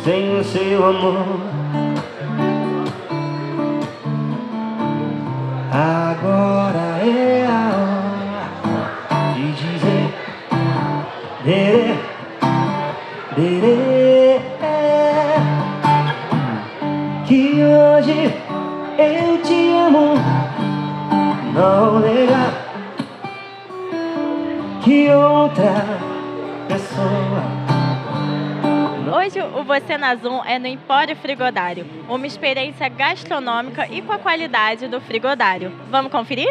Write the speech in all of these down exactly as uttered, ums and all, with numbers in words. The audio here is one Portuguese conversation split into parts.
sem o seu amor. Agora é a hora de dizer derê, derê, que hoje eu te amo. Não negar que outra pessoa. Hoje o Você na Zoom é no Empório Frigodário, uma experiência gastronômica e com a qualidade do frigodário. Vamos conferir?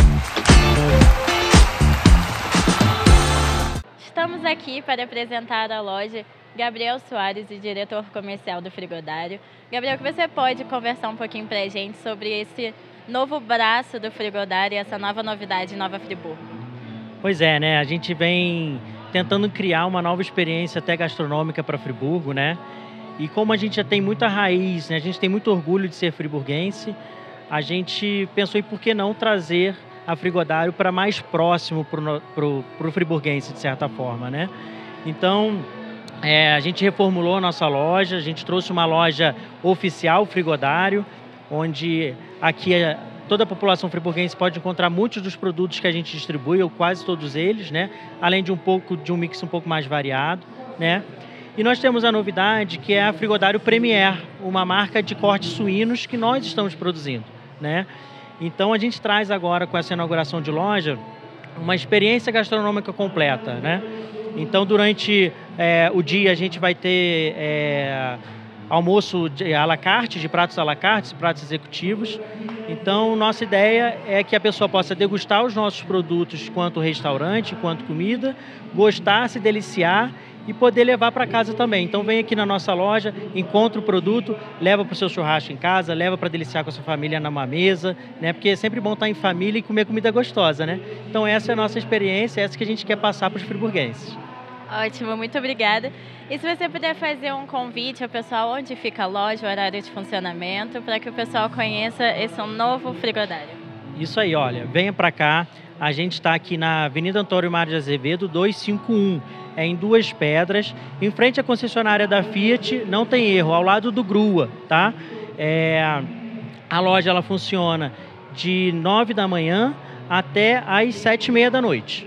Estamos aqui para apresentar a loja Gabriel Soares, o diretor comercial do frigodário. Gabriel, que você pode conversar um pouquinho para a gente sobre esse novo braço do frigodário e essa nova novidade em Nova Friburgo? Pois é, né? A gente vem tentando criar uma nova experiência até gastronômica para Friburgo, né? E como a gente já tem muita raiz, né? A gente tem muito orgulho de ser friburguense, a gente pensou em por que não trazer a Frigodário para mais próximo para o friburguense, de certa forma, né? Então, é, a gente reformulou a nossa loja, a gente trouxe uma loja oficial Frigodário, onde aqui é, toda a população friburguense pode encontrar muitos dos produtos que a gente distribui, ou quase todos eles, né? Além de um pouco de um mix um pouco mais variado, né? E nós temos a novidade que é a Frigodário Premier, uma marca de cortes suínos que nós estamos produzindo, né? Então a gente traz agora com essa inauguração de loja uma experiência gastronômica completa, né? Então durante é, o dia a gente vai ter é, almoço de à la carte, de pratos à la carte, pratos executivos. Então, nossa ideia é que a pessoa possa degustar os nossos produtos quanto restaurante, quanto comida, gostar, se deliciar e poder levar para casa também. Então, vem aqui na nossa loja, encontra o produto, leva para o seu churrasco em casa, leva para deliciar com a sua família numa mesa, né? Porque é sempre bom estar em família e comer comida gostosa, né? Então, essa é a nossa experiência, essa que a gente quer passar para os friburguenses. Ótimo, muito obrigada. E se você puder fazer um convite ao pessoal, onde fica a loja, o horário de funcionamento, para que o pessoal conheça esse novo frigodário. Isso aí, olha, venha para cá. A gente está aqui na Avenida Antônio Mário de Azevedo, duzentos e cinquenta e um, é em Duas Pedras, em frente à concessionária da Fiat, não tem erro, ao lado do Grua, tá? É, a loja ela funciona de nove da manhã até às sete e meia da noite.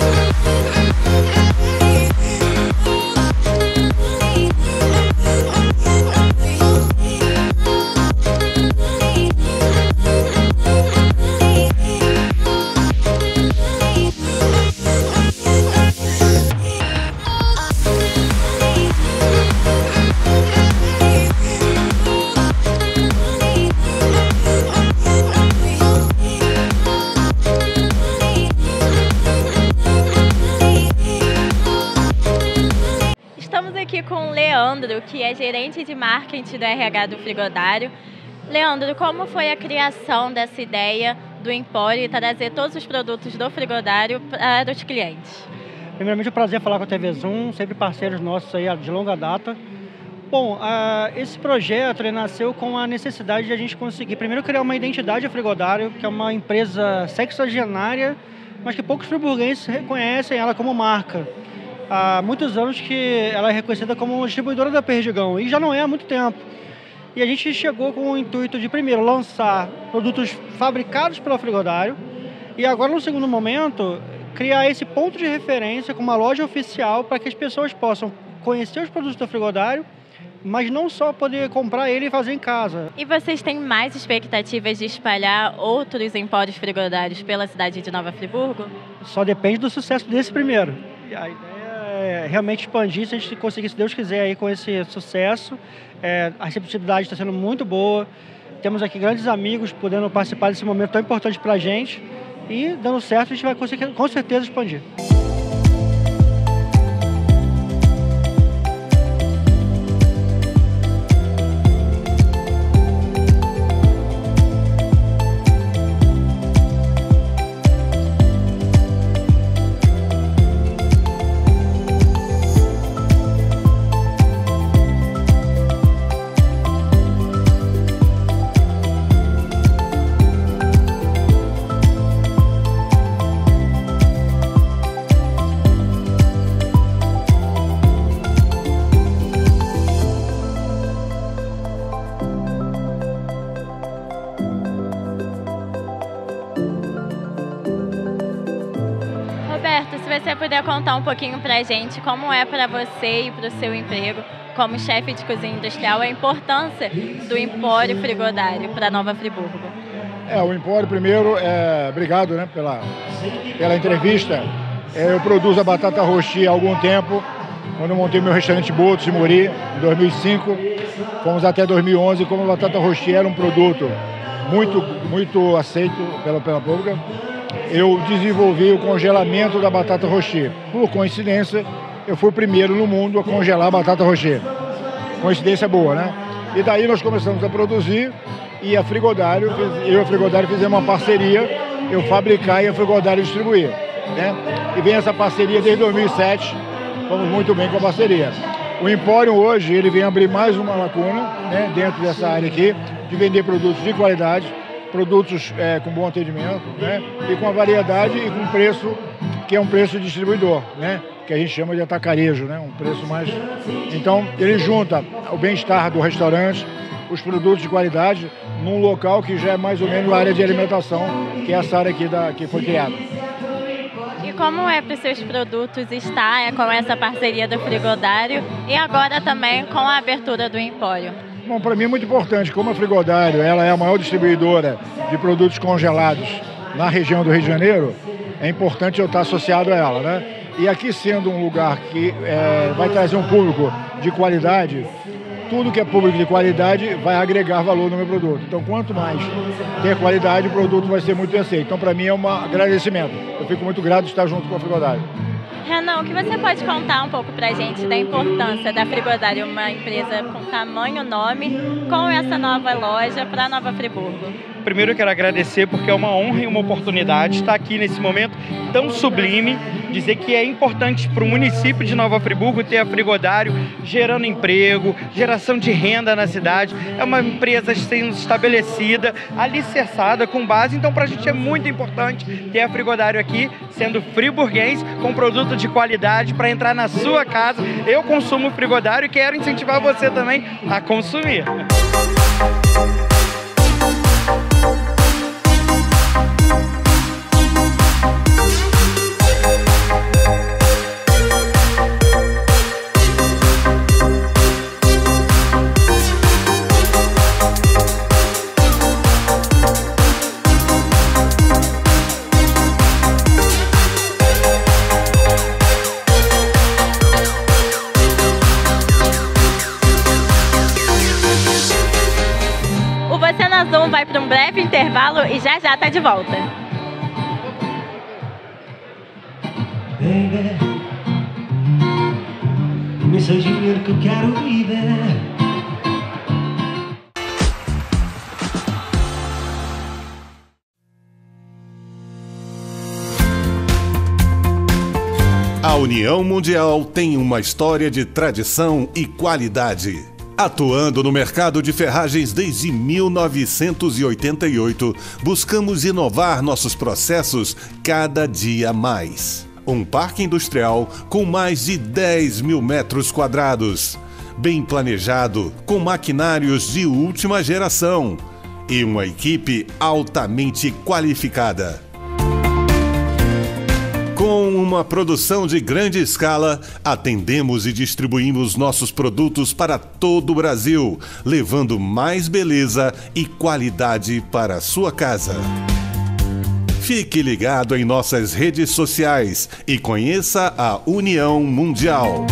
Aqui com o Leandro, que é gerente de marketing do R H do Frigodário. Leandro, como foi a criação dessa ideia do Empório e trazer todos os produtos do Frigodário para os clientes? Primeiramente, é um prazer falar com a T V Zoom, sempre parceiros nossos aí de longa data. Bom, uh, esse projeto ele nasceu com a necessidade de a gente conseguir, primeiro, criar uma identidade a Frigodário, que é uma empresa sexagenária, mas que poucos friburguenses reconhecem ela como marca. Há muitos anos que ela é reconhecida como distribuidora da Perdigão, e já não é há muito tempo. E a gente chegou com o intuito de, primeiro, lançar produtos fabricados pela Frigodário, e agora, no segundo momento, criar esse ponto de referência com uma loja oficial para que as pessoas possam conhecer os produtos da Frigodário, mas não só poder comprar ele e fazer em casa. E vocês têm mais expectativas de espalhar outros empórios frigodários pela cidade de Nova Friburgo? Só depende do sucesso desse primeiro. E a ideia é realmente expandir, se a gente conseguir, se Deus quiser, aí, com esse sucesso. É, a receptividade está sendo muito boa. Temos aqui grandes amigos podendo participar desse momento tão importante para a gente. E, dando certo, a gente vai conseguir, com certeza, expandir. você puder contar um pouquinho pra gente como é para você e para o seu emprego como chefe de cozinha industrial, a importância do Empório Frigodário para Nova Friburgo. É, o Empório, primeiro, é, obrigado, né, pela, pela entrevista. É, eu produzo a batata rosti há algum tempo, quando eu montei meu restaurante Botos em Muri, em dois mil e cinco. Fomos até dois mil e onze, como a batata rosti era um produto muito, muito aceito pela, pela pública, eu desenvolvi o congelamento da batata rosti. Por coincidência, eu fui o primeiro no mundo a congelar a batata rosti. Coincidência boa, né? E daí nós começamos a produzir e a Frigodário, eu e a Frigodário fizemos uma parceria, eu fabricar e a Frigodário distribuir, né? E vem essa parceria desde dois mil e sete, vamos muito bem com a parceria. O Empório hoje, ele vem abrir mais uma lacuna, né, dentro dessa área aqui, de vender produtos de qualidade, produtos é, com bom atendimento, né, e com a variedade e com preço, que é um preço distribuidor, né, que a gente chama de atacarejo, né, um preço mais... Então, ele junta o bem-estar do restaurante, os produtos de qualidade, num local que já é mais ou menos a área de alimentação, que é essa área aqui da, que foi criada. E como é para os seus produtos estar é, com essa parceria do Frigodário e agora também com a abertura do Empório? Bom, para mim é muito importante, como a Frigodário ela é a maior distribuidora de produtos congelados na região do Rio de Janeiro, é importante eu estar associado a ela, né? E aqui sendo um lugar que é, vai trazer um público de qualidade, tudo que é público de qualidade vai agregar valor no meu produto. Então, quanto mais ter qualidade, o produto vai ser muito bem aceito. Então, para mim, é um agradecimento. Eu fico muito grato de estar junto com a Frigodário. Renan, o que você pode contar um pouco para a gente da importância da Frigodário, uma empresa com tamanho, nome, com essa nova loja para Nova Friburgo? Primeiro eu quero agradecer porque é uma honra e uma oportunidade estar aqui nesse momento tão sublime, dizer que é importante para o município de Nova Friburgo ter a Frigodário gerando emprego, geração de renda na cidade. É uma empresa sendo estabelecida, alicerçada com base, então para a gente é muito importante ter a Frigodário aqui, sendo friburguense, com produto de qualidade para entrar na sua casa. Eu consumo Frigodário e quero incentivar você também a consumir. Zoom vai para um breve intervalo e já já tá de volta. Baby, me seu dinheiro que eu quero viver. A União Mundial tem uma história de tradição e qualidade. Atuando no mercado de ferragens desde mil novecentos e oitenta e oito, buscamos inovar nossos processos cada dia mais. Um parque industrial com mais de dez mil metros quadrados, bem planejado, com maquinários de última geração e uma equipe altamente qualificada. Com uma produção de grande escala, atendemos e distribuímos nossos produtos para todo o Brasil, levando mais beleza e qualidade para a sua casa. Fique ligado em nossas redes sociais e conheça a União Mundial.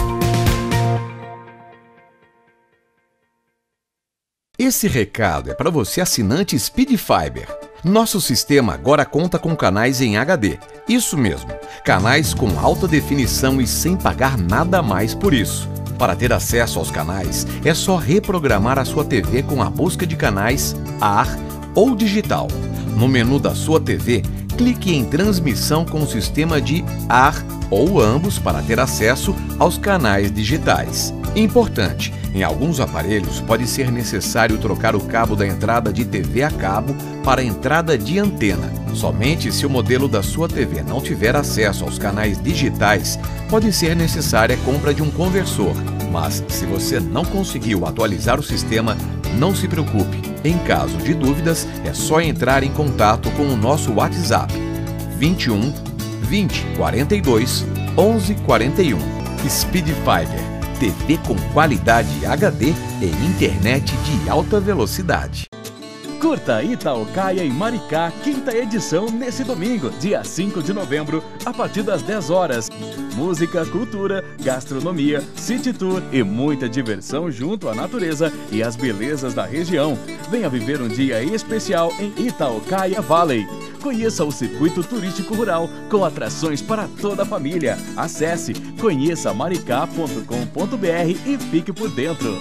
Esse recado é para você assinante Speed Fiber. Nosso sistema agora conta com canais em H D. Isso mesmo, canais com alta definição e sem pagar nada mais por isso. Para ter acesso aos canais, é só reprogramar a sua T V com a busca de canais A R ou digital. No menu da sua T V, clique em transmissão com o sistema de A R ou ambos para ter acesso aos canais digitais. Importante, em alguns aparelhos pode ser necessário trocar o cabo da entrada de T V a cabo para a entrada de antena. Somente se o modelo da sua T V não tiver acesso aos canais digitais, pode ser necessária a compra de um conversor. Mas se você não conseguiu atualizar o sistema, não se preocupe. Em caso de dúvidas, é só entrar em contato com o nosso WhatsApp vinte e um, vinte, quarenta e dois, onze, quarenta e um. Speed Fiber, T V com qualidade H D e internet de alta velocidade. Curta Itaocaia e Maricá, quinta edição, nesse domingo, dia cinco de novembro, a partir das dez horas. Música, cultura, gastronomia, city tour e muita diversão junto à natureza e às belezas da região. Venha viver um dia especial em Itaocaia Valley. Conheça o circuito turístico rural com atrações para toda a família. Acesse conheça maricá ponto com ponto br e fique por dentro.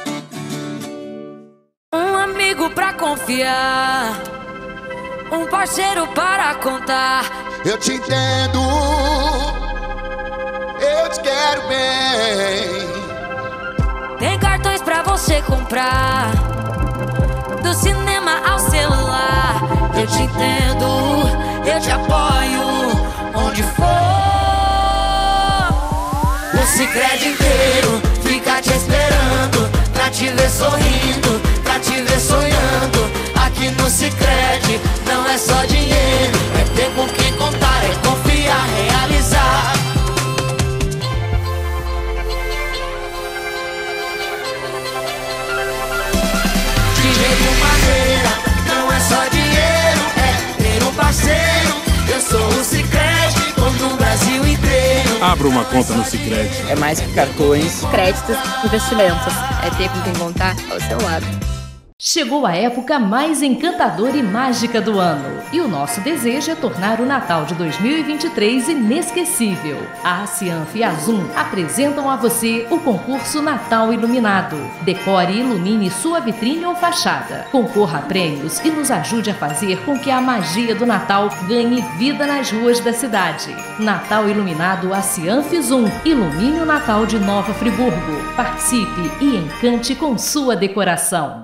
Amigo pra confiar, um parceiro para contar. Eu te entendo, eu te quero bem. Tem cartões pra você comprar, do cinema ao celular. Eu te entendo, eu te apoio, onde for. O Sicredi inteiro fica te esperando, pra te ver sorrindo, pra te ver sonhando. Aqui no Sicredi não é só dinheiro, é ter com quem contar, é confiar, realizar. De jeito maneira, não é só dinheiro, é ter um parceiro. Eu sou o Sicredi, no Brasil inteiro. Abra uma conta no Sicredi. É mais que cartões, créditos, investimentos. É ter com quem contar ao seu lado. Chegou a época mais encantadora e mágica do ano, e o nosso desejo é tornar o Natal de dois mil e vinte e três inesquecível. A Cianf e a Zoom apresentam a você o concurso Natal Iluminado. Decore e ilumine sua vitrine ou fachada. Concorra a prêmios e nos ajude a fazer com que a magia do Natal ganhe vida nas ruas da cidade. Natal Iluminado a Cianf e Zoom. Ilumine o Natal de Nova Friburgo. Participe e encante com sua decoração.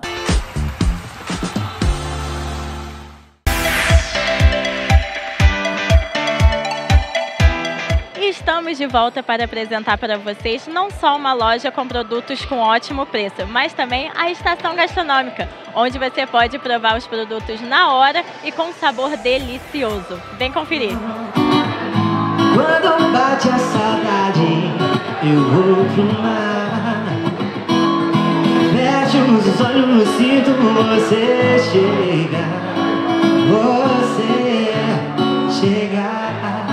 Estamos de volta para apresentar para vocês não só uma loja com produtos com ótimo preço, mas também a estação gastronômica, onde você pode provar os produtos na hora e com um sabor delicioso. Vem conferir! Quando bate a saudade, eu vou pro mar. Fecho os olhos, sinto você chegar. Você chegar.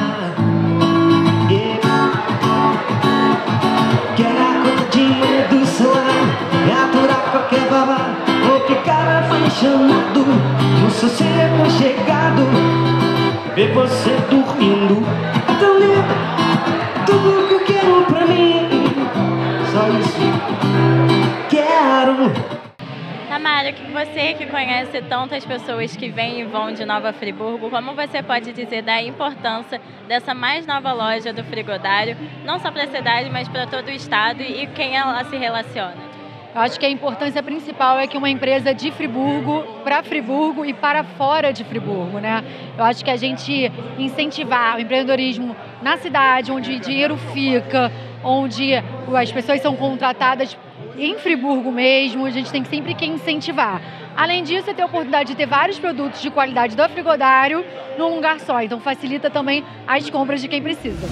Qualquer babá, ou ficar apaixonado, no sossego chegado, ver você dormindo. É tão lindo, tudo que eu quero pra mim, só isso quero. Tamara, que você que conhece tantas pessoas que vêm e vão de Nova Friburgo, como você pode dizer da importância dessa mais nova loja do Frigodário, não só para a cidade, mas para todo o estado e quem ela se relaciona? Eu acho que a importância principal é que uma empresa de Friburgo, para Friburgo e para fora de Friburgo, né? Eu acho que a gente incentivar o empreendedorismo na cidade, onde o dinheiro fica, onde as pessoas são contratadas em Friburgo mesmo, a gente tem sempre que incentivar. Além disso, é ter a oportunidade de ter vários produtos de qualidade do Frigodário num lugar só, então facilita também as compras de quem precisa.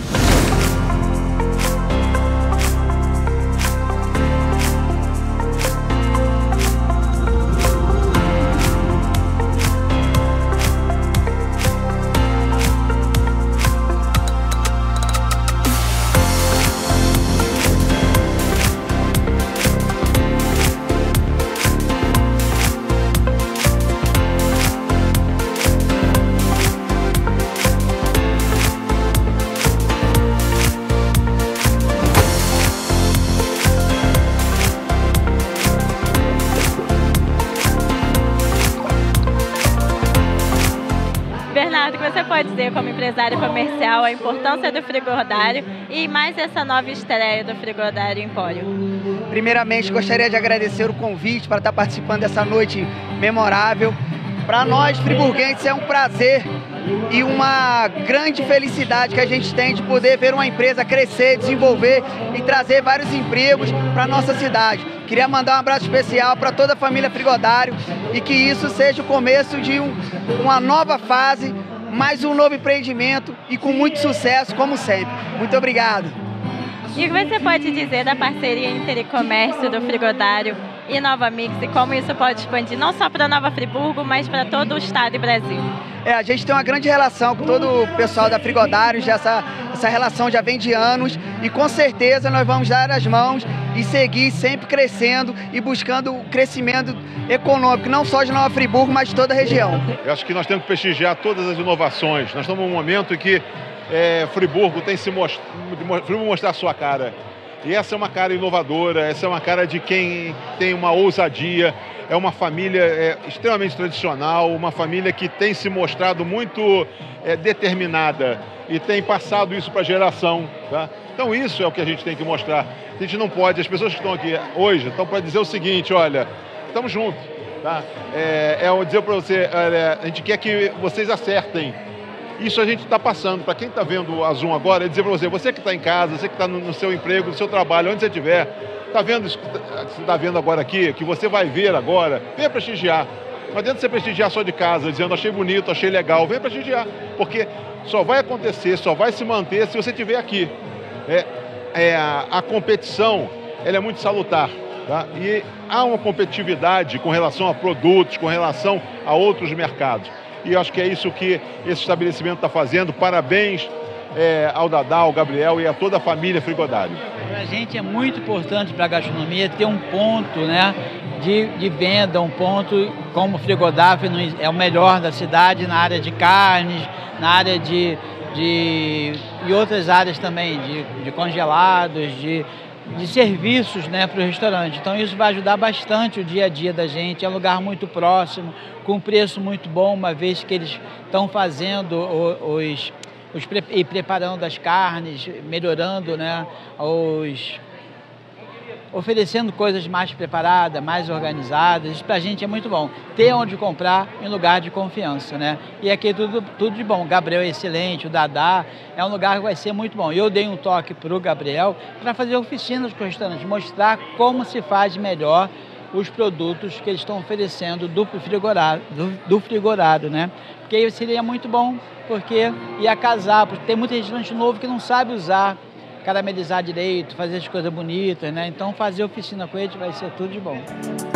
Bernardo, que você pode dizer como empresário comercial a importância do Frigodário e mais essa nova estreia do Frigodário Empório? Primeiramente, gostaria de agradecer o convite para estar participando dessa noite memorável. Para nós, friburguenses, é um prazer e uma grande felicidade que a gente tem de poder ver uma empresa crescer, desenvolver e trazer vários empregos para a nossa cidade. Queria mandar um abraço especial para toda a família Frigodário e que isso seja o começo de um, uma nova fase mais um novo empreendimento e com muito sucesso, como sempre. Muito obrigado. E o que você pode dizer da parceria Intercomércio do Frigodário e Nova Mix e como isso pode expandir não só para Nova Friburgo, mas para todo o estado e Brasil? É, a gente tem uma grande relação com todo o pessoal da Frigodários, essa, essa relação já vem de anos e com certeza nós vamos dar as mãos e seguir sempre crescendo e buscando o crescimento econômico, não só de Nova Friburgo, mas de toda a região. Eu acho que nós temos que prestigiar todas as inovações. Nós estamos num momento em que é, Friburgo tem que se most... Friburgo mostrar a sua cara. E essa é uma cara inovadora, essa é uma cara de quem tem uma ousadia, é uma família é, extremamente tradicional, uma família que tem se mostrado muito é, determinada e tem passado isso para a geração. Tá? Então isso é o que a gente tem que mostrar. A gente não pode, as pessoas que estão aqui hoje estão para dizer o seguinte, olha, estamos juntos. Tá? É, é dizer para você, olha, a gente quer que vocês acertem. Isso a gente está passando. Para quem está vendo a Zoom agora, é dizer para você, você que está em casa, você que está no, no seu emprego, no seu trabalho, onde você estiver, está vendo isso que você está vendo agora aqui, que você vai ver agora, venha prestigiar. Não adianta você prestigiar só de casa, dizendo achei bonito, achei legal, venha prestigiar, porque só vai acontecer, só vai se manter se você estiver aqui. É, é, a, a competição, ela é muito salutar. Tá? E há uma competitividade com relação a produtos, com relação a outros mercados. E eu acho que é isso que esse estabelecimento está fazendo. Parabéns é, ao Dadá, ao Gabriel e a toda a família Frigodário. Para a gente é muito importante para a gastronomia ter um ponto, né, de, de venda, um ponto como o Frigodário é o melhor da cidade na área de carnes, na área de, de e outras áreas também, de, de congelados, de, de serviços, né, para o restaurante. Então isso vai ajudar bastante o dia a dia da gente, é um lugar muito próximo, com preço muito bom, uma vez que eles estão fazendo os, os e preparando as carnes, melhorando, né, os, oferecendo coisas mais preparadas, mais organizadas. Isso para a gente é muito bom. Ter onde comprar em lugar de confiança, né? E aqui é tudo, tudo de bom. O Gabriel é excelente, o Dadá é um lugar que vai ser muito bom. Eu dei um toque para o Gabriel para fazer oficinas com o restaurante, mostrar como se faz melhor os produtos que eles estão oferecendo do frigorário, do, do frigorário, né? Porque aí seria muito bom, porque ia casar, porque tem muito restaurante novo que não sabe usar, caramelizar direito, fazer as coisas bonitas, né? Então fazer oficina com eles vai ser tudo de bom.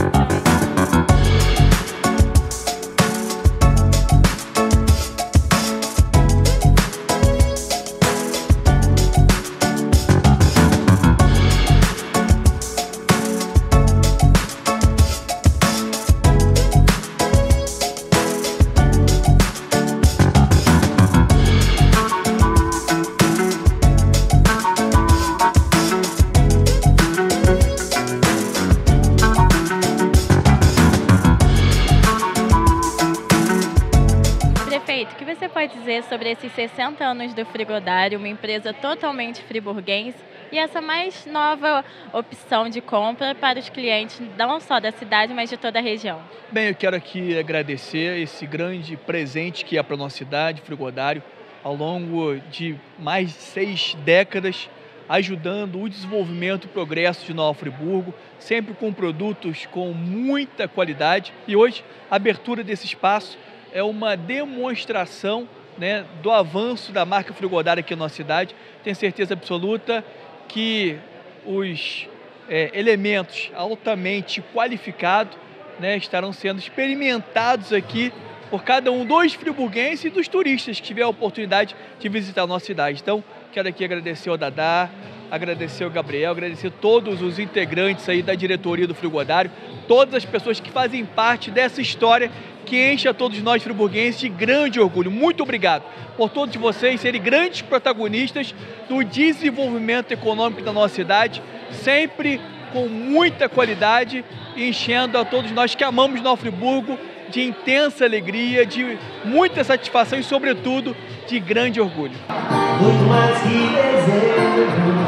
Prefeito, o que você pode dizer sobre esses sessenta anos do Frigodário, uma empresa totalmente friburguense e essa mais nova opção de compra para os clientes não só da cidade, mas de toda a região? Bem, eu quero aqui agradecer esse grande presente que é para a nossa cidade, Frigodário, ao longo de mais de seis décadas, ajudando o desenvolvimento e progresso de Nova Friburgo, sempre com produtos com muita qualidade. E hoje, a abertura desse espaço é uma demonstração, né, do avanço da marca Frigodário aqui na nossa cidade. Tenho certeza absoluta que os é, elementos altamente qualificados, né, estarão sendo experimentados aqui por cada um dos friburguenses e dos turistas que tiver a oportunidade de visitar a nossa cidade. Então, quero aqui agradecer ao Dadá, agradecer ao Gabriel, agradecer todos os integrantes aí da diretoria do Frigodário, todas as pessoas que fazem parte dessa história que enche a todos nós friburguenses de grande orgulho. Muito obrigado por todos vocês serem grandes protagonistas do desenvolvimento econômico da nossa cidade, sempre com muita qualidade, enchendo a todos nós que amamos Nova Friburgo de intensa alegria, de muita satisfação e, sobretudo, de grande orgulho. Muito mais que desejo,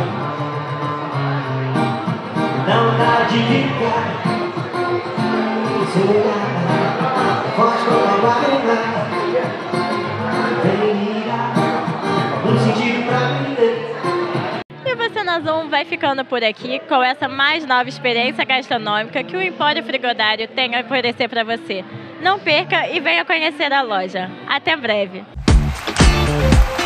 não dá de ficar. Seu olhar, forte como a guarda, vem mirar, um sentido pra viver. E você na Zoom vai ficando por aqui com essa mais nova experiência gastronômica que o Empório Frigodário tem a oferecer para você. Não perca e venha conhecer a loja. Até breve! Frigodário.